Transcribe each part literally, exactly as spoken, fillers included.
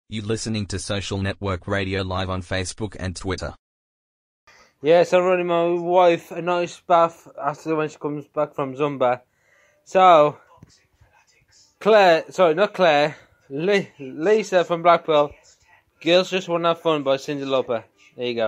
You listening to Social Network Radio live on Facebook and Twitter. Yes, I'm running my wife a nice bath after when she comes back from Zumba. So, Claire, sorry, not Claire, Li- Lisa from Blackpool, Girls Just Wanna Have Fun by Cyndi Lauper. There you go.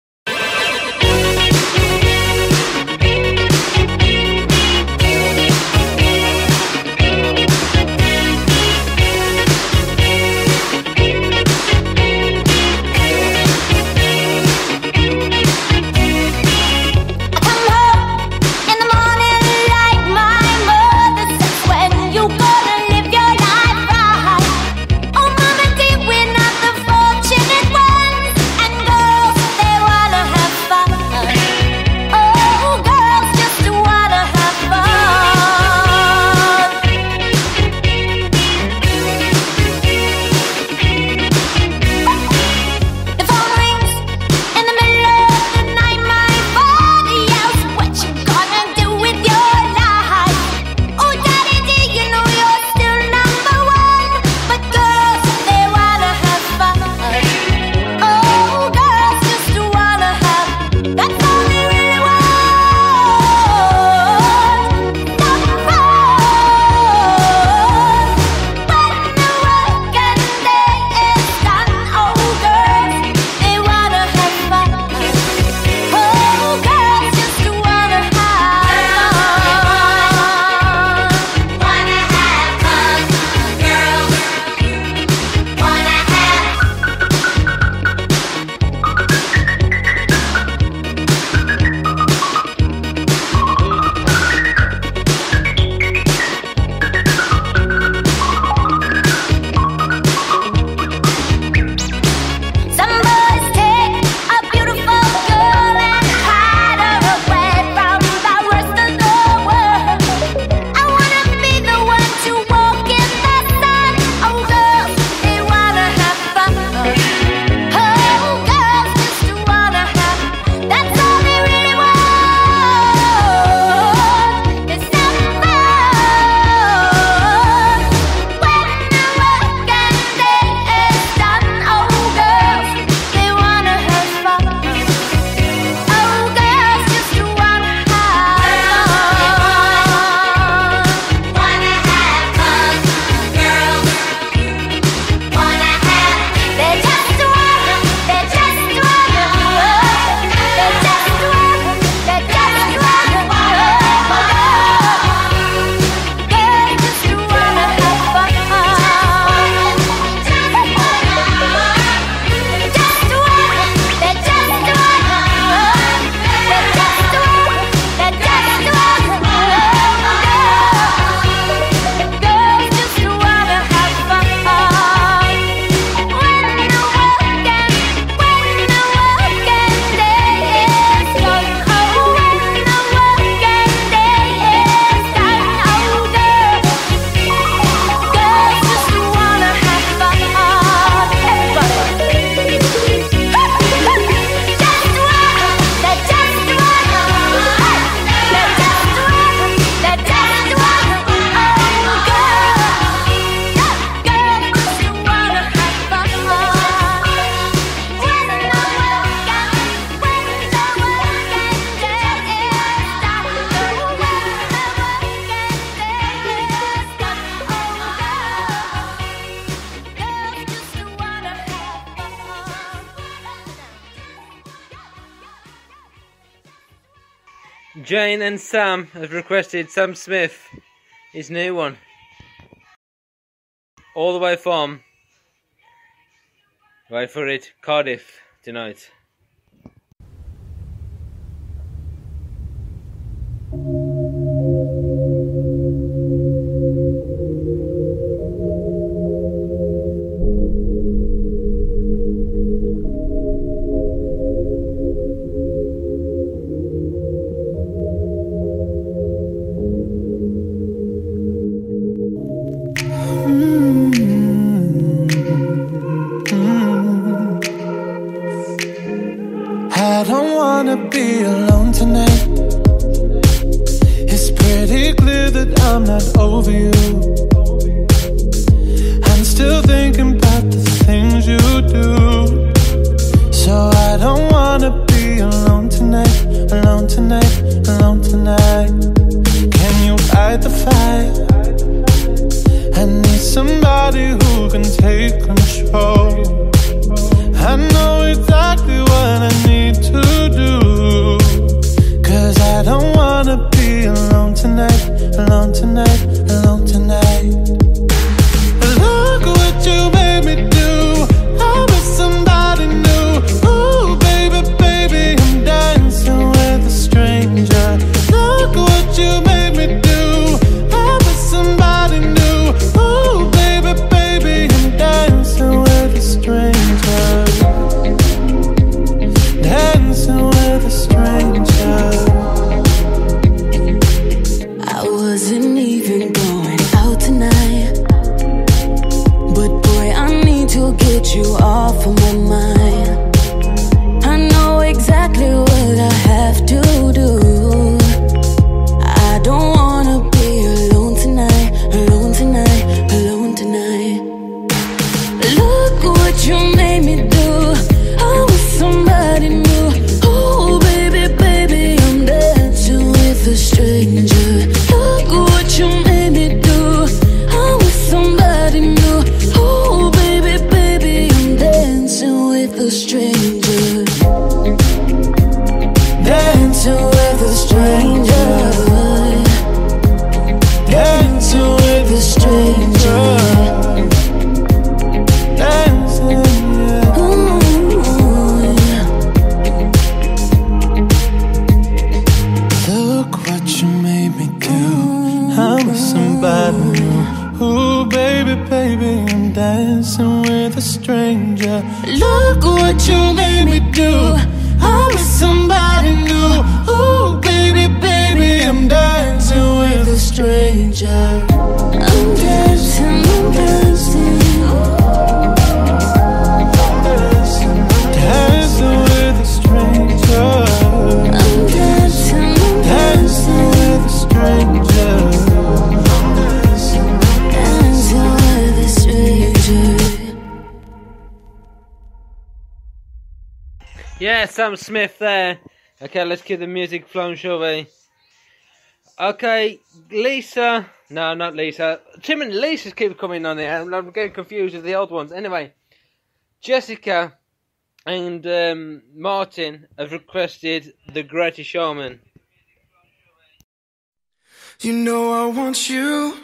Jane and Sam have requested Sam Smith, his new one. All the way from, wait for it, Cardiff tonight. I don't wanna be alone tonight. It's pretty clear that I'm not over you. I'm still thinking about the things stranger. Look what you made me do. I'm with somebody new. Ooh, baby, baby, I'm dancing with a stranger. I'm dancing, I'm dancing. Dancing with a stranger. I'm dancing, I'm dancing with a stranger. Dancing with a stranger. Yeah, Sam Smith there. Okay, let's keep the music flowing, shall we? Okay, Lisa. No, not Lisa. Tim and Lisa keep coming on there. I'm, I'm getting confused with the old ones. Anyway, Jessica and um, Martin have requested The Greatest Showman. You know I want you.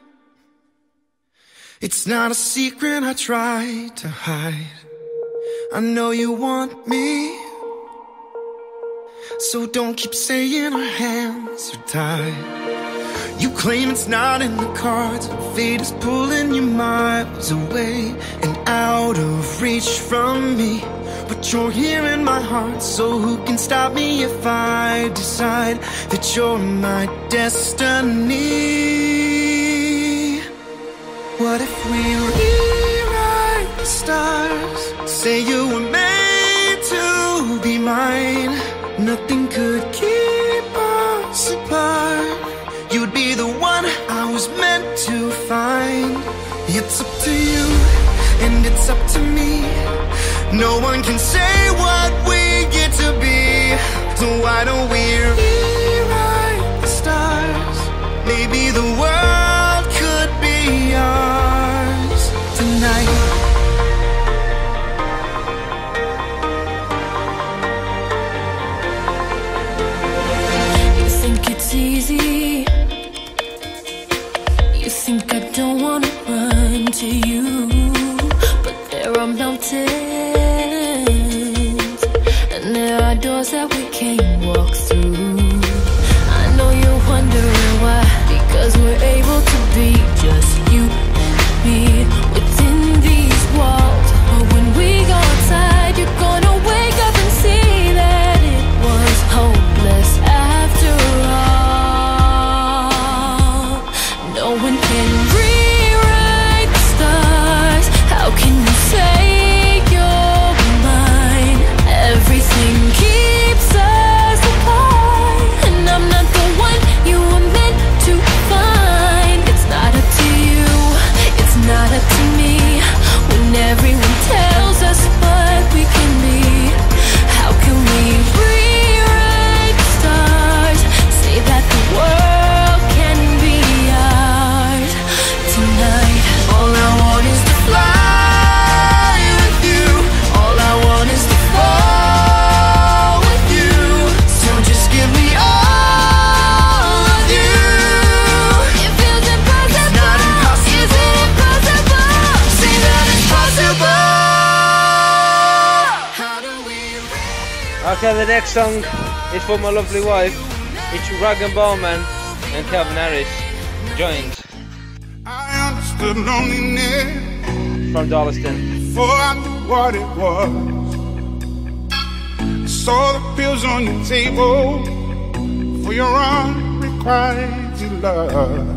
It's not a secret I try to hide. I know you want me, so don't keep saying our hands are tied. You claim it's not in the cards, and fate is pulling you miles away and out of reach from me. But you're here in my heart, so who can stop me if I decide that you're my destiny? What if we rewrite the stars? Say you were made to be mine. Nothing could keep us apart. You'd be the one I was meant to find. It's up to you, and it's up to me. No one can say what we get to be. So why don't we rewrite the stars? Maybe the world could be ours tonight. Easy. You think I don't wanna run to you, but there are mountains and there are doors that we can't walk through. I know you're wondering why, because we're able to be just you and me within these walls. But when we go outside, you're gonna wake up and see that it was hopeless after all. No one can rewrite the stars. How can you say you're mine? Everything keeps us apart, and I'm not the one you were meant to find. It's not up to you, it's not up to me. When everyone tells us what we can be, how can we rewrite the stars? Say that the world can be ours tonight. All I want is to fly with you. All I want is to fall with you. So just give me all of you. It feels impossible. It's not impossible. Is it impossible? Say that it's possible. How do we rewrite? Okay, the next song is for my lovely wife. It's Rag and Bowman and Calvin Harris joined I understood loneliness from Darlaston. before I knew what it was. I saw the pills on your table for your unrequited love.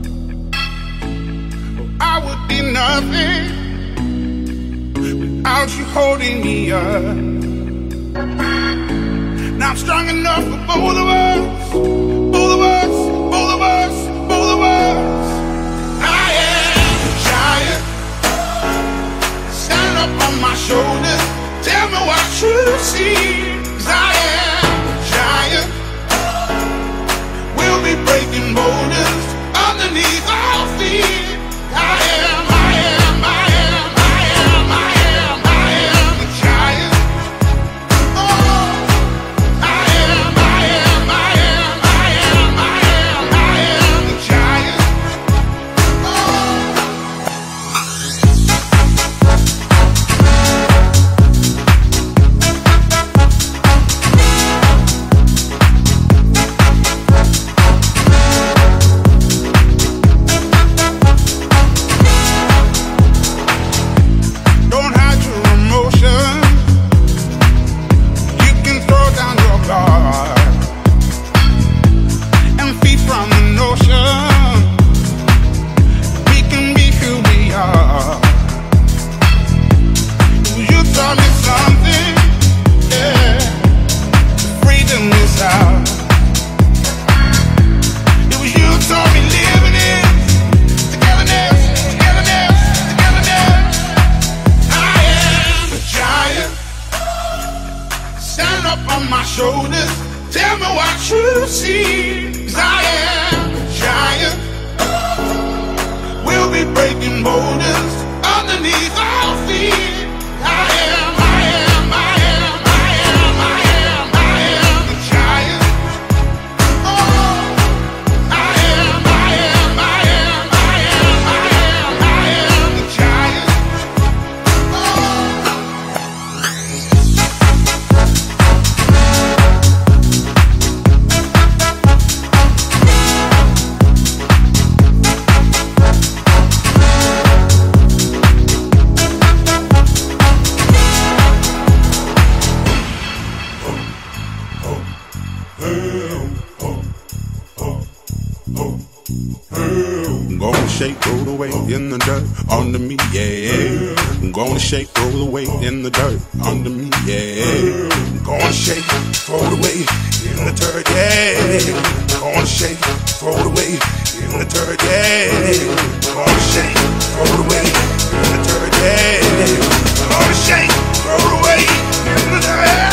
I would be nothing without you holding me up. Now I'm strong enough for both of us, both of us, both of us, both of us. I am a giant. Stand up on my shoulders. Tell me what you see. 'Cause I am a giant. We'll be breaking boulders underneath our feet. I am, I am, I am, I am, I am, I am a giant. Oh, I am, I am, I am, I am, I am, I am a giant. Oh. on my shoulders. Tell me what you see. 'Cause I am a giant. We'll be breaking boulders underneath our feet. I am, I am, I am, I am, I am, I am a giant. Oh, I am, I am, I am, I am, I am, I am a giant. Gonna shake, roll the weight in the dirt under me, yeah. Gonna shake, roll the weight in the dirt under me, yeah. Gonna shake, throw the weight in the dirt, yeah. Gonna shake, throw the weight in the dirt, yeah. Gonna shake, throw the weight in the dirt, yeah. Gonna shake, throw the weight in the dirt.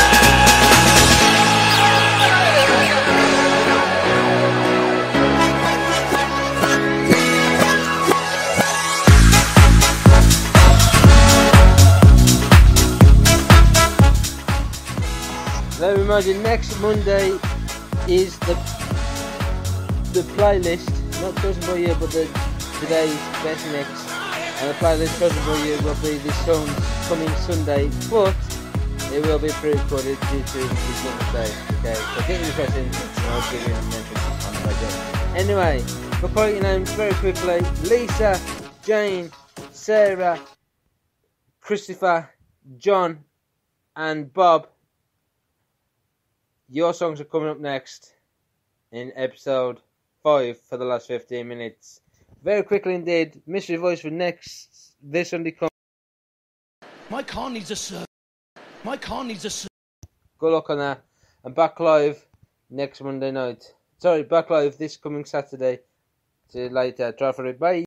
Let me remind you, next Monday is the the playlist, not chosen by you, but the today's best mix. And the playlist chosen by you will be this song coming Sunday, but it will be pre-recorded due to this Mother's Day. Okay, so get your present and I'll give you a mention on the radio. Anyway, for quoting names very quickly: Lisa, Jane, Sarah, Christopher, John, and Bob. Your songs are coming up next in episode five for the last fifteen minutes. Very quickly indeed, Mystery Voice for next this Sunday comes. My car needs a service. My car needs a service. Good luck on that. And back live next Monday night. Sorry, back live this coming Saturday. See you later. Try for it. Bye.